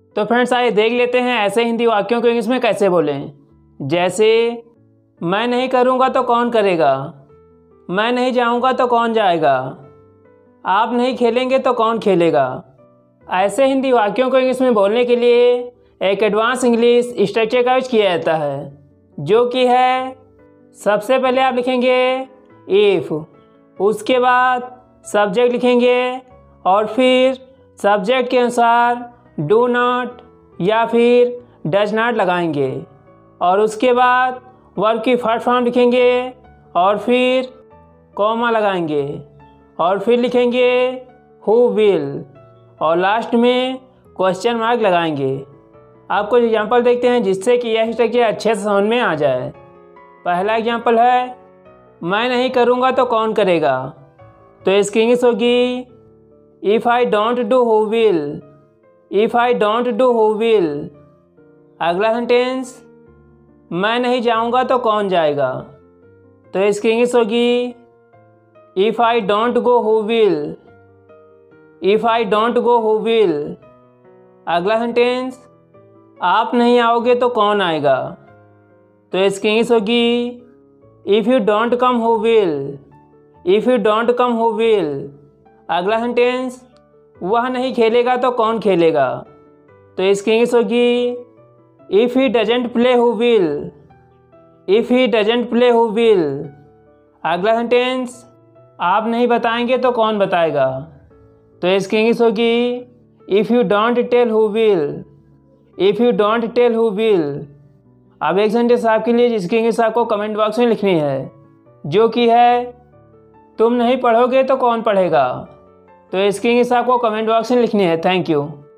तो फ्रेंड्स आइए देख लेते हैं ऐसे हिंदी वाक्यों को इंग्लिश में कैसे बोलें। जैसे मैं नहीं करूँगा तो कौन करेगा, मैं नहीं जाऊँगा तो कौन जाएगा, आप नहीं खेलेंगे तो कौन खेलेगा। ऐसे हिंदी वाक्यों को इंग्लिश में बोलने के लिए एक एडवांस इंग्लिश स्ट्रक्चर का यूज किया जाता है, जो कि है सबसे पहले आप लिखेंगे इफ़, उसके बाद सब्जेक्ट लिखेंगे और फिर सब्जेक्ट के अनुसार डू नॉट या फिर डज नॉट लगाएंगे और उसके बाद वर्ब की फर्स्ट फॉर्म लिखेंगे और फिर कॉमा लगाएंगे और फिर लिखेंगे हु विल और लास्ट में क्वेश्चन मार्क लगाएंगे। आप कुछ एग्जाम्पल देखते हैं जिससे कि यह स्ट्रक्चर अच्छे से समझ में आ जाए। पहला एग्जाम्पल है मैं नहीं करूँगा तो कौन करेगा, तो इसकी इंग्लिश होगी if I don't do who will, if I don't do who will. अगला सेंटेंस मैं नहीं जाऊँगा तो कौन जाएगा, तो इसकी इंग्लिश होगी if I don't go who will, if I don't go who will. अगला सेंटेंस आप नहीं आओगे तो कौन आएगा, तो इसकी इंग्लिश होगी if you don't come who will, if you don't come who will. अगला सेंटेंस वह नहीं खेलेगा तो कौन खेलेगा, तो इसकी इंग्लिश होगी if he doesn't play who will, if he doesn't play who will. अगला सेंटेंस आप नहीं बताएंगे तो कौन बताएगा, तो इसकी इंग्लिश होगी if you don't tell who will, if you don't tell who will. अब एक सेंटेंस आपके लिए जिसकी इंग्लिश आपको कमेंट बॉक्स में लिखनी है, जो कि है तुम नहीं पढ़ोगे तो कौन पढ़ेगा, तो इसकी इंग्लिश आपको कमेंट बॉक्स में लिखनी है। Thank you.